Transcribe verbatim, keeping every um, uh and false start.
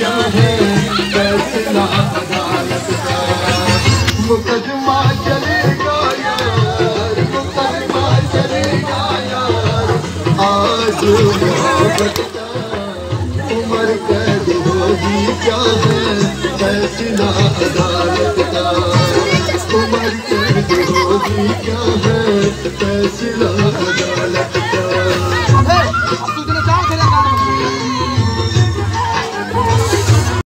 क्या है फैसला अदालत का। मुकदमा चलेगा यार, मुकदमा चलेगा यार, आज मोहब्बत का। उम्र कैद होगी क्या है फैसला अदालत का। उम्र कैद होगी क्या है फैसला अदालत